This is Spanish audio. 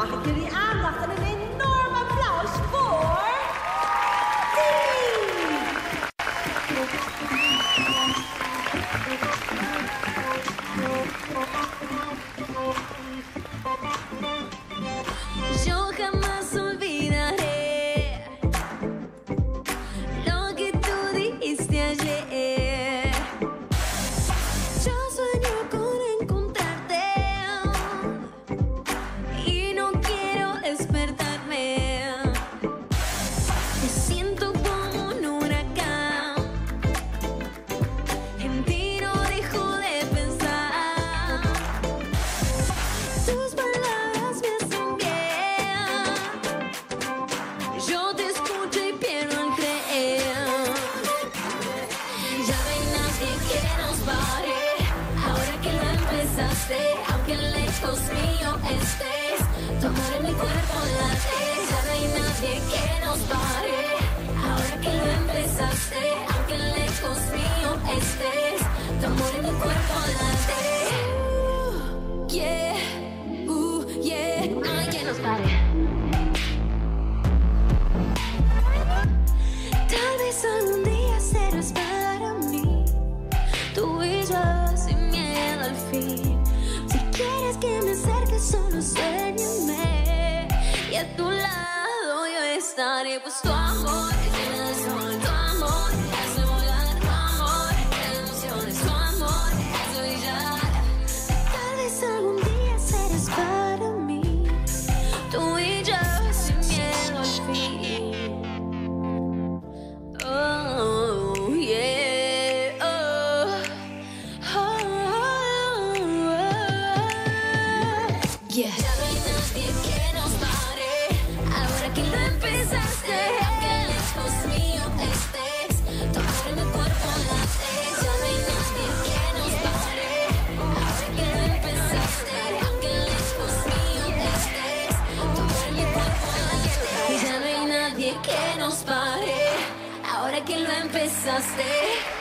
mag ik jullie aandacht en een enorm applaus voor Timmy! Yo jamás olvidaré lo que tú dijiste ayer. Yo sueño con encontrarte y no quiero despertarme. Te siento como un huracán, en ti no dejo de pensar. Tus palabras me hacen bien, yo te escucho y pierdo el creer. Ya no hay nadie que nos pare, ahora que lo empezaste, aunque lejos mío estés, tu amor en mi cuerpo late. Ya no hay nadie que nos pare, ahora que lo empezaste, aunque lejos mío estés, tu amor en mi cuerpo late. Yeah, yeah, no hay quien nos pare. Tal vez algún día serás para mí, tú y yo sin miedo al fin. Si quieres que me acerque, solo suéñame, y a tu lado yo estaré. Pues tu amor llena de sol, tu amor hace volar, tu amor de emociones, tu amor hace brillar. Tal vez algún día serás para mí, tú y yo sin miedo al fin. Oh, yeah, oh, oh, yeah. Ya no hay nadie que nos pare, ahora que lo empezaste, aunque lejos mío estés, tu amor en mi cuerpo late. Ya no hay nadie que nos pare, ahora que lo empezaste, aunque lejos mío estés, tu amor en mi cuerpo late. Ya no hay nadie que nos pare, ahora que lo empezaste.